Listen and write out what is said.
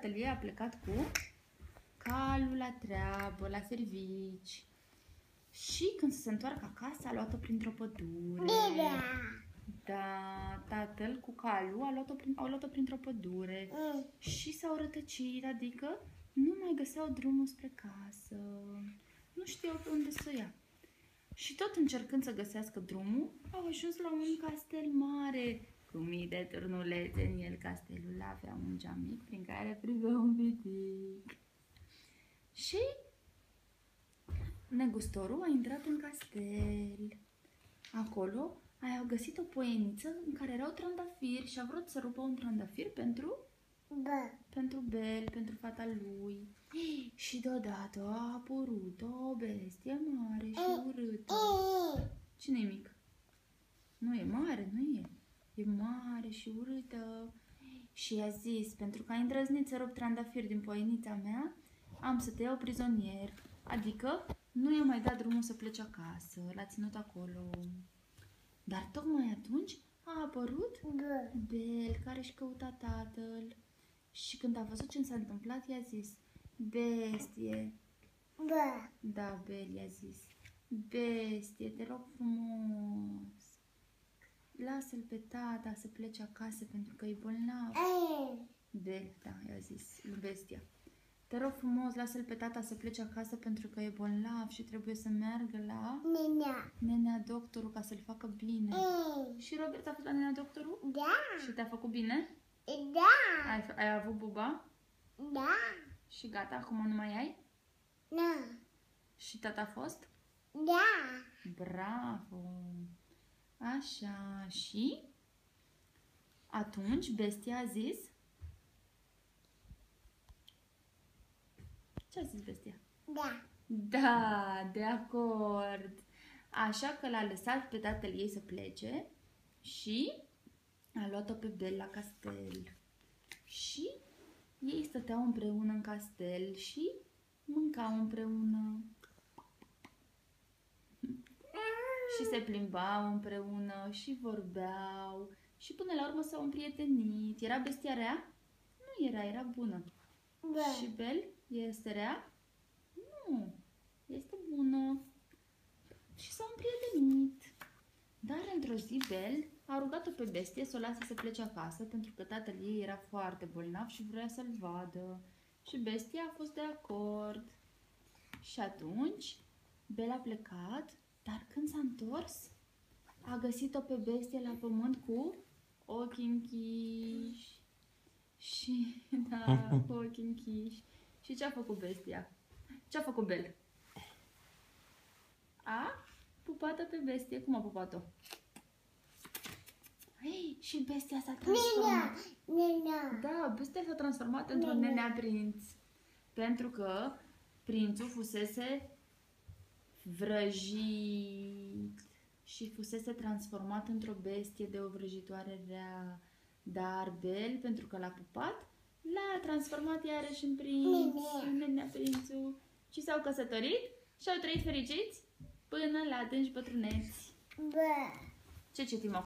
tatăl ei a plecat cu calul la treabă, la servici. Și când se întoarcă acasă, a luat-o printr-o pădure. Da, tatăl cu calul au luat-o printr-o pădure. Și s-au rătăcit, adică nu mai găseau drumul spre casă. Nu știau pe unde să o ia. Și tot încercând să găsească drumul, au ajuns la un castel mare, cu mii de turnulețe în el. Castelul avea un geam mic prin care privea un pitic. Și negustorul a intrat în castel. Acolo a găsit o poieniță în care erau trandafiri și a vrut să rupă un trandafir pentru Bel, pentru fata lui. Și deodată a apărut o bestie mare și urâtă. Cine e mic? Nu e mare, nu e. E mare și urâtă. Și i-a zis, pentru că ai îndrăznit să rup trandafiri din poienița mea, am să te iau prizonier. Adică nu i-a mai dat drumul să plece acasă, l-a ținut acolo. Dar tocmai atunci a apărut Bel, care își căuta tatăl. Și când a văzut ce s-a întâmplat, i-a zis, bestie. Da, Bel i-a zis, bestie, te rog frumos, lasă-l pe tata să plece acasă pentru că e bolnav. Bel, da, i-a zis lui bestia. Te rog frumos, lasă-l pe tata să plece acasă pentru că e bolnav și trebuie să meargă la nenea doctorul ca să-l facă bine. Și Robert a fost la nenea doctorul? Da. Și te-a făcut bine? Da. Ai avut buba? Da. Și gata, acum nu mai ai? Da. Și tata a fost? Da. Bravo! Așa, și atunci bestia a zis? Ce a zis bestia? Da. Da, de acord. Așa că l-a lăsat pe tatăl ei să plece și a luat-o pe Bel la castel. Și ei stăteau împreună în castel și mâncau împreună. Și se plimbau împreună și vorbeau și până la urmă s-au împrietenit. Era bestia rea? Nu era, era bună. Și Bel este rea? Nu, este bună. Și s-au împrietenit. Dar într-o zi Bel a rugat-o pe bestie să o lase să plece acasă pentru că tatăl ei era foarte bolnav și vrea să-l vadă. Și bestia a fost de acord. Și atunci Bel a plecat, dar când s-a întors, a găsit-o pe bestie la pământ cu ochii închiși. Și, da, cu ochii închiși. Și ce a făcut bestia? Ce a făcut Bel? A pupat-o pe bestie. Cum a pupat-o? Hey, și bestia s-a transformat. Da, bestia s-a transformat într-un nenea prinț. Pentru că prințul fusese vrăjit și fusese transformat într-o bestie de o vrăjitoare rea. Dar Bel, pentru că l-a pupat, l-a transformat iarăși în prinț, în nenea prințul. Și s-au căsătorit și au trăit fericiți până la adânci bătrâneți. Ce citim acum?